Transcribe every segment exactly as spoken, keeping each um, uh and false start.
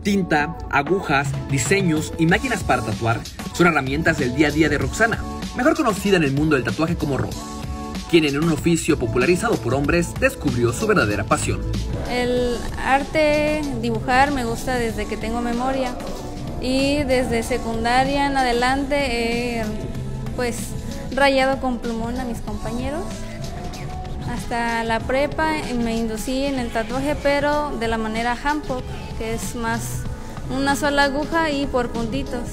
Tinta, agujas, diseños y máquinas para tatuar son herramientas del día a día de Roxana, mejor conocida en el mundo del tatuaje como Ro, quien en un oficio popularizado por hombres descubrió su verdadera pasión. El arte, dibujar, me gusta desde que tengo memoria y desde secundaria en adelante he pues rayado con plumón a mis compañeros. Hasta la prepa me inducí en el tatuaje, pero de la manera handpoke, que es más una sola aguja y por puntitos.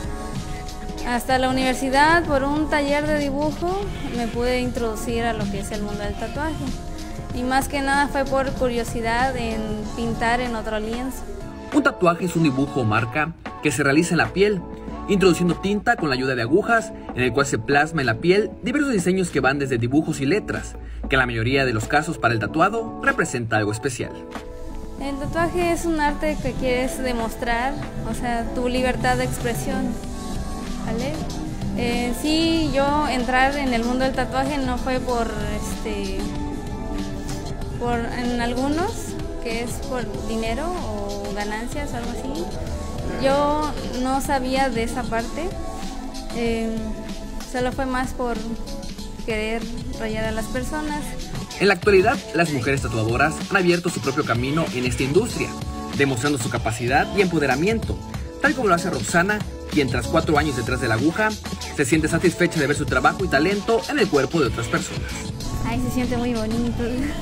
Hasta la universidad, por un taller de dibujo, me pude introducir a lo que es el mundo del tatuaje. Y más que nada fue por curiosidad en pintar en otro lienzo. Un tatuaje es un dibujo o marca que se realiza en la piel, introduciendo tinta con la ayuda de agujas, en el cual se plasma en la piel diversos diseños que van desde dibujos y letras, que en la mayoría de los casos para el tatuado representa algo especial. El tatuaje es un arte que quieres demostrar, o sea, tu libertad de expresión, ¿vale? Eh, sí, yo entrar en el mundo del tatuaje no fue por, este, por en algunos, que es por dinero o ganancias o algo así. Yo no sabía de esa parte, eh, solo fue más por querer rayar a las personas. En la actualidad, las mujeres tatuadoras han abierto su propio camino en esta industria, demostrando su capacidad y empoderamiento, tal como lo hace Roxana, quien tras cuatro años detrás de la aguja, se siente satisfecha de ver su trabajo y talento en el cuerpo de otras personas. Ay, se siente muy bonito,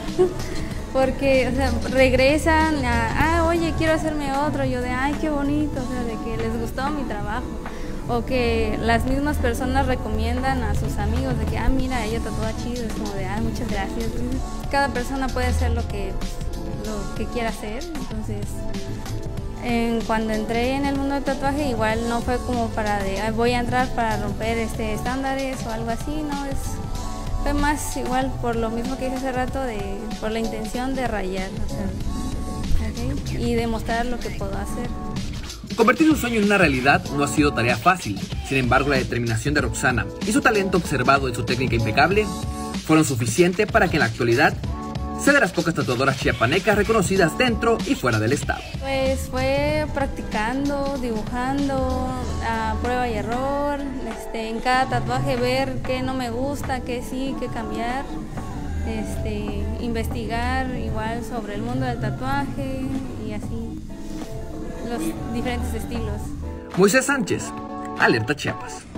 porque o sea, regresan a, ah, oye, quiero hacerme otro, yo de, ay, qué bonito, o sea, de que les gustó mi trabajo. O que las mismas personas recomiendan a sus amigos de que, ah, mira, ella tatúa chido, es como de, ah, muchas gracias. Cada persona puede hacer lo que, lo que quiera hacer, entonces en, cuando entré en el mundo del tatuaje igual no fue como para de, ah, voy a entrar para romper este estándares o algo así, no, es, fue más igual por lo mismo que dije hace rato, de, por la intención de rayar, o sea, ¿okay? Y demostrar lo que puedo hacer. Convertir un sueño en una realidad no ha sido tarea fácil, sin embargo la determinación de Roxana y su talento observado en su técnica impecable fueron suficientes para que en la actualidad sea de las pocas tatuadoras chiapanecas reconocidas dentro y fuera del estado. Pues fue practicando, dibujando, a prueba y error, este, en cada tatuaje ver qué no me gusta, qué sí, qué cambiar, este, investigar igual sobre el mundo del tatuaje y así. Los diferentes estilos. Moisés Sánchez, Alerta Chiapas.